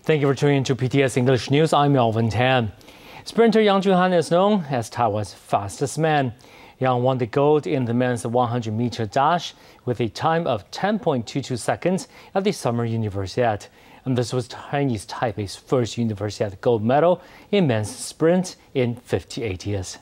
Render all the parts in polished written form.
Thank you for tuning in to PTS English News. I'm Melvin Tan. Sprinter Yang Junhan is known as Taiwan's fastest man. Yang won the gold in the men's 100-meter dash with a time of 10.22 seconds at the Summer Universiade. And this was Chinese Taipei's first Universiade gold medal in men's sprint in 58 years.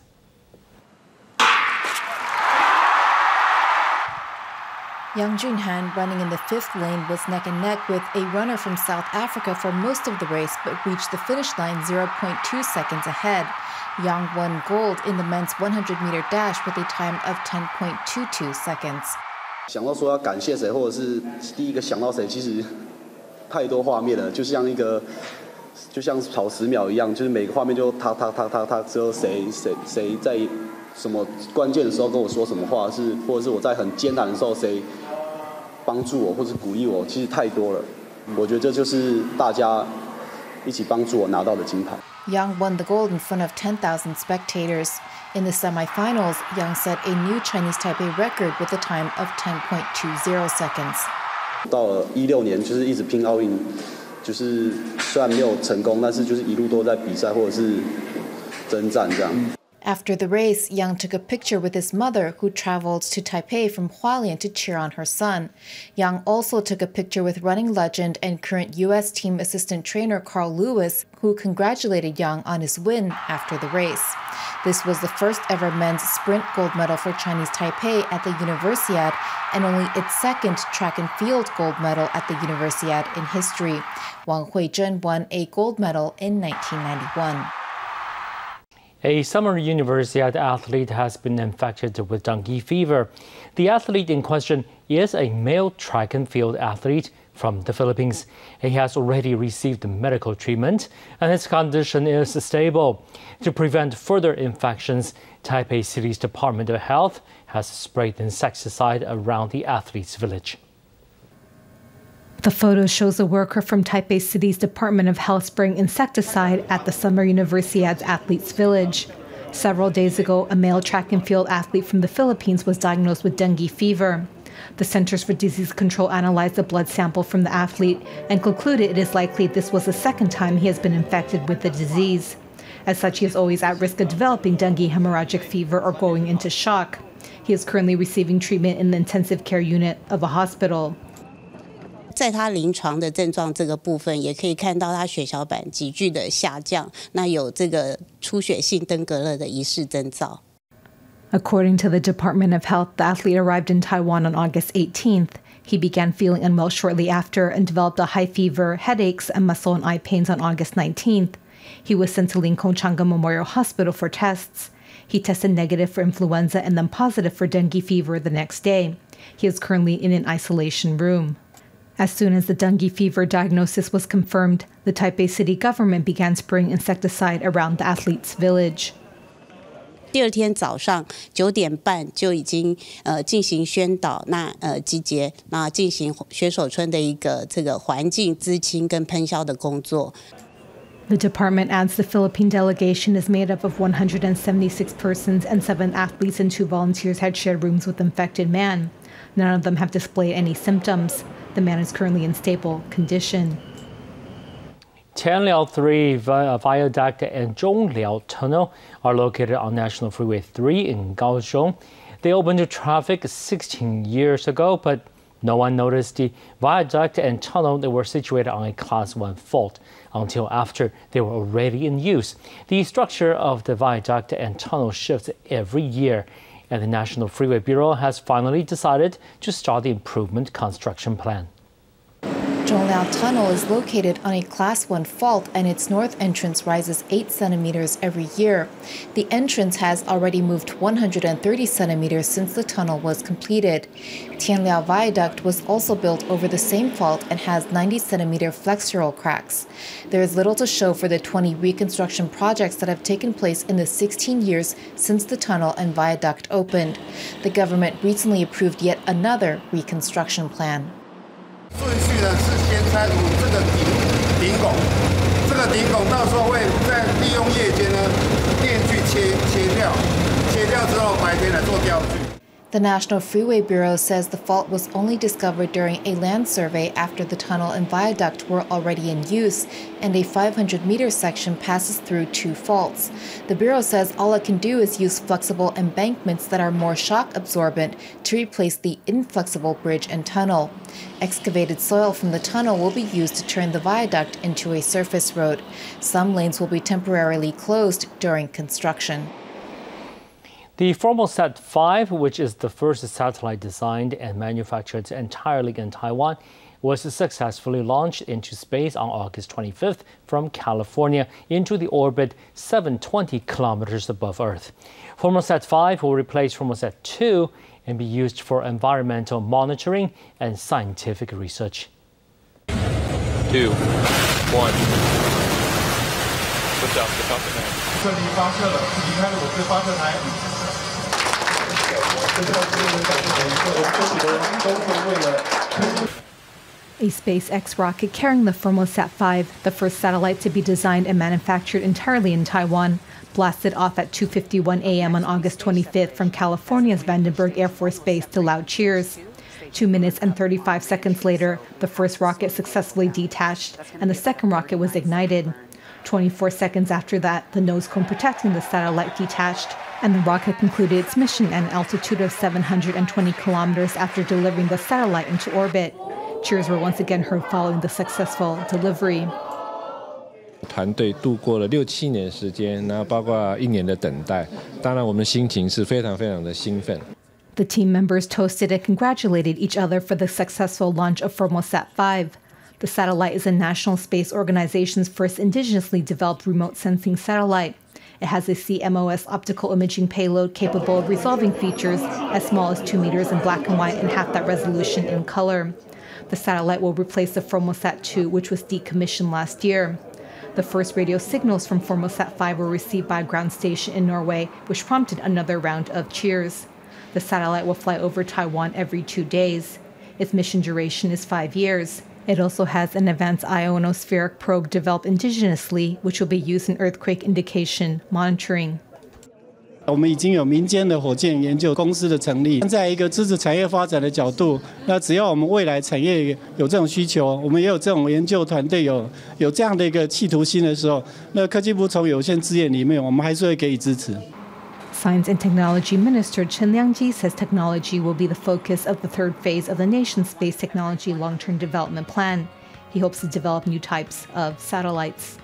Yang Junhan, running in the fifth lane, was neck and neck with a runner from South Africa for most of the race, but reached the finish line 0.2 seconds ahead. Yang won gold in the men's 100-meter dash with a time of 10.22 seconds. 想到说要感谢谁，或者是第一个想到谁，其实太多画面了，就像跑10秒一样，就是每个画面就他，只有谁在什么关键的时候跟我说什么话，或者是我在很艰难的时候谁帮助我或者鼓励我，其实太多了。我觉得这就是大家一起帮助我拿到的金牌。 Yang won the gold in front of 10,000 spectators. In the semifinals, Yang set a new Chinese Taipei record with a time of 10.20 seconds. 到了16年，就是一直拼奥运，就是虽然没有成功，但是就是一路都在比赛或者是征战这样。 After the race, Yang took a picture with his mother, who traveled to Taipei from Hualien to cheer on her son. Yang also took a picture with running legend and current U.S. team assistant trainer Carl Lewis, who congratulated Yang on his win after the race. This was the first ever men's sprint gold medal for Chinese Taipei at the Universiade and only its second track and field gold medal at the Universiade in history. Wang Huizhen won a gold medal in 1991. A Summer Universiade athlete has been infected with dengue fever. The athlete in question is a male track and field athlete from the Philippines. He has already received medical treatment and his condition is stable. To prevent further infections, Taipei City's Department of Health has sprayed insecticide around the athlete's village. The photo shows a worker from Taipei City's Department of Health spraying insecticide at the Summer Universiade's athletes' village. Several days ago, a male track and field athlete from the Philippines was diagnosed with dengue fever. The Centers for Disease Control analyzed the blood sample from the athlete and concluded it is likely this was the second time he has been infected with the disease. As such, he is always at risk of developing dengue hemorrhagic fever or going into shock. He is currently receiving treatment in the intensive care unit of a hospital. 在他临床的症状这个部分，也可以看到他血小板急剧的下降，那有这个出血性登革热的疑似征兆。 According to the Department of Health, the athlete arrived in Taiwan on August 18th. He began feeling unwell shortly after and developed a high fever, headaches, and muscle and eye pains on August 19th. He was sent to Lincoln Chang'an Memorial Hospital for tests. He tested negative for influenza and then positive for dengue fever the next day. He is currently in an isolation room. As soon as the dengue fever diagnosis was confirmed, the Taipei city government began spraying insecticide around the athlete's village. 第二天早上9点半就已经进行宣导，集结，进行选手村的一个这个环境资清跟喷消的工作。 The department adds the Philippine delegation is made up of 176 persons and 7 athletes and 2 volunteers had shared rooms with infected man. None of them have displayed any symptoms. The man is currently in stable condition. Tianliao 3 Viaduct and Zhongliao Tunnel are located on National Freeway 3 in Kaohsiung. They opened to traffic 16 years ago, but no one noticed the viaduct and tunnel that were situated on a Class 1 fault until after they were already in use. The structure of the viaduct and tunnel shifts every year, and the National Freeway Bureau has finally decided to start the improvement construction plan. Zhongliao Tunnel is located on a Class 1 fault and its north entrance rises 8 centimeters every year. The entrance has already moved 130 centimeters since the tunnel was completed. Tianliao Viaduct was also built over the same fault and has 90-centimeter flexural cracks. There is little to show for the 20 reconstruction projects that have taken place in the 16 years since the tunnel and viaduct opened. The government recently approved yet another reconstruction plan. 顺序呢是先拆除这个顶拱，这个顶拱到时候会在利用夜间呢电锯切掉之后白天来做吊锯。 The National Freeway Bureau says the fault was only discovered during a land survey after the tunnel and viaduct were already in use, and a 500-meter section passes through two faults. The Bureau says all it can do is use flexible embankments that are more shock absorbent to replace the inflexible bridge and tunnel. Excavated soil from the tunnel will be used to turn the viaduct into a surface road. Some lanes will be temporarily closed during construction. The Formosat 5, which is the first satellite designed and manufactured entirely in Taiwan, was successfully launched into space on August 25th from California into the orbit 720 kilometers above Earth. Formosat 5 will replace Formosat 2 and be used for environmental monitoring and scientific research. 2, 1. Lift off the top of that. 顺利发射了，离开了我们的发射台。 A SpaceX rocket carrying the Formosat 5, the first satellite to be designed and manufactured entirely in Taiwan, blasted off at 2:51 a.m. on August 25th from California's Vandenberg Air Force Base to loud cheers. 2 minutes and 35 seconds later, the first rocket successfully detached and the second rocket was ignited. 24 seconds after that, the nose cone protecting the satellite detached, and the rocket concluded its mission at an altitude of 720 kilometers after delivering the satellite into orbit. Cheers were once again heard following the successful delivery. 团队度过了6、7年时间，然后包括1年的等待。当然，我们心情是非常非常的兴奋。 The team members toasted and congratulated each other for the successful launch of Formosat 5. The satellite is the National Space Organization's first indigenously developed remote sensing satellite. It has a CMOS optical imaging payload capable of resolving features as small as 2 meters in black and white and half that resolution in color. The satellite will replace the Formosat 2, which was decommissioned last year. The first radio signals from Formosat 5 were received by a ground station in Norway, which prompted another round of cheers. The satellite will fly over Taiwan every 2 days. Its mission duration is 5 years. It also has an advanced ionospheric probe developed indigenously, which will be used in earthquake indication monitoring. 我们已经有民间的火箭研究公司的成立，站在一个支持产业发展的角度，那只要我们未来产业有这种需求，我们也有这种研究团队有这样的一个企图心的时候，那科技部从有限资源里面，我们还是会给予支持。 Science and Technology Minister Chen Liangji says technology will be the focus of the third phase of the nation's space technology long-term development plan. He hopes to develop new types of satellites.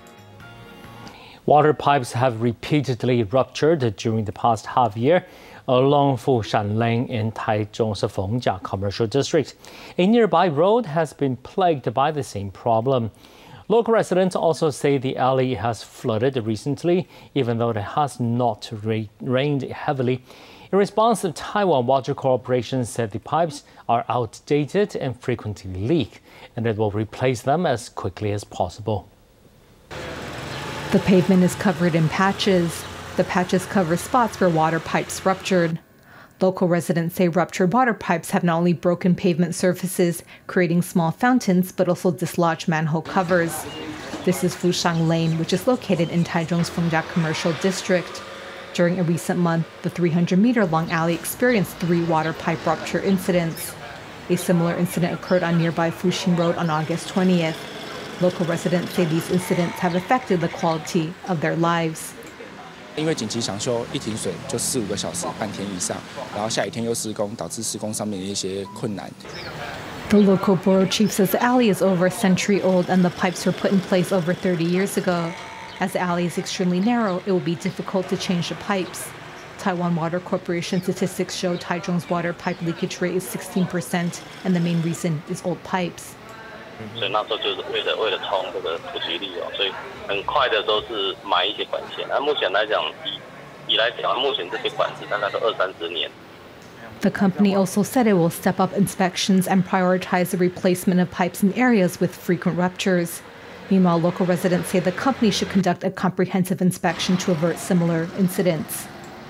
Water pipes have repeatedly ruptured during the past half year along Fushan Lane in Taichung's Fengjia Commercial District. A nearby road has been plagued by the same problem. Local residents also say the alley has flooded recently, even though it has not rained heavily. In response, the Taiwan Water Corporation said the pipes are outdated and frequently leak, and it will replace them as quickly as possible. The pavement is covered in patches. The patches cover spots where water pipes ruptured. Local residents say ruptured water pipes have not only broken pavement surfaces, creating small fountains, but also dislodged manhole covers. This is Fushang Lane, which is located in Taichung's Fengjia Commercial District. During a recent month, the 300-meter-long alley experienced 3 water pipe rupture incidents. A similar incident occurred on nearby Fuxing Road on August 20th. Local residents say these incidents have affected the quality of their lives. 因为紧急抢修一停水就4、5个小时，半天以上，然后下雨天又施工，导致施工上面的一些困难。 The local borough chief says the alley is over a century old and the pipes were put in place over 30 years ago. As the alley is extremely narrow, it will be difficult to change the pipes. Taiwan Water Corporation statistics show Taichung's water pipe leakage rate is 16%, and the main reason is old pipes. 所以那时候就是为了冲这个普及率哦，所以很快的都是买一些管线。那目前来讲，以来讲，目前这些管子大概都20-30年。 The company also said it will step up inspections and prioritize the replacement of pipes in areas with frequent ruptures. Meanwhile, local residents say the company should conduct a comprehensive inspection to avert similar incidents.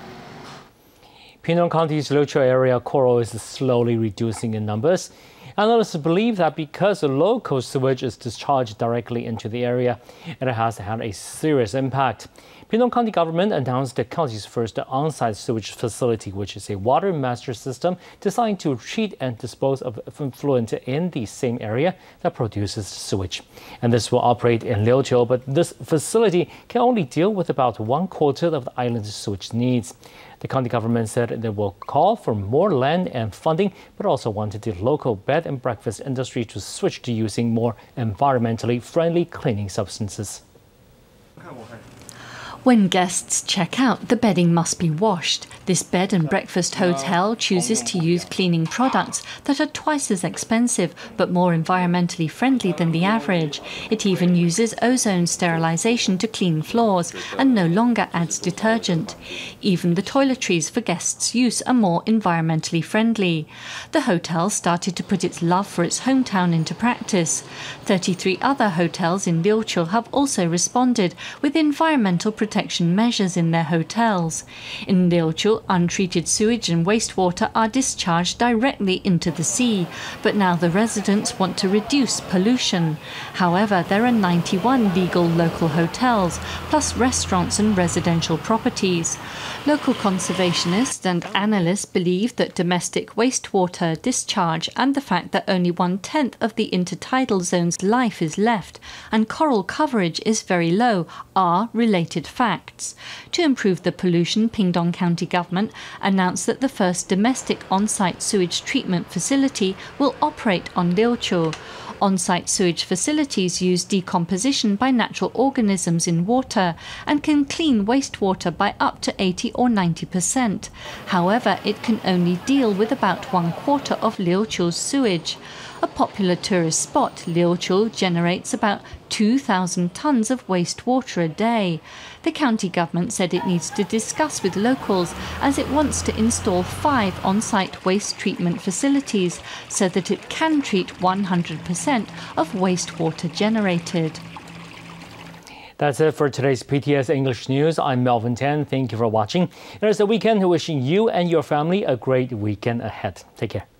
Pindong County's Luqiu area coral is slowly reducing in numbers. Analysts believe that because the local sewage is discharged directly into the area, it has had a serious impact. Pindong County government announced the county's first on-site sewage facility, which is a water master system designed to treat and dispose of effluent in the same area that produces sewage. And this will operate in Liuqiu, but this facility can only deal with about 1/4 of the island's sewage needs. The county government said they will call for more land and funding, but also wanted the local bed and breakfast industry to switch to using more environmentally friendly cleaning substances. When guests check out, the bedding must be washed. This bed and breakfast hotel chooses to use cleaning products that are twice as expensive but more environmentally friendly than the average. It even uses ozone sterilization to clean floors and no longer adds detergent. Even the toiletries for guests' use are more environmentally friendly. The hotel started to put its love for its hometown into practice. 33 other hotels in Liuqiu have also responded with environmental protection measures in their hotels. In Liuqiu, untreated sewage and wastewater are discharged directly into the sea, but now the residents want to reduce pollution. However, there are 91 legal local hotels, plus restaurants and residential properties. Local conservationists and analysts believe that domestic wastewater discharge and the fact that only 1/10 of the intertidal zone's life is left and coral coverage is very low are related facts. To improve the pollution, Pindong County government announced that the first domestic on-site sewage treatment facility will operate on Liuqiu. On-site sewage facilities use decomposition by natural organisms in water and can clean wastewater by up to 80 or 90%. However, it can only deal with about 1/4 of Liuqiu's sewage. A popular tourist spot, Liuqiu generates about 2,000 tons of wastewater a day. The county government said it needs to discuss with locals as it wants to install 5 on-site waste treatment facilities so that it can treat 100% of wastewater generated. That's it for today's PTS English News. I'm Melvin Tan. Thank you for watching. It is the weekend. Wishing you and your family a great weekend ahead. Take care.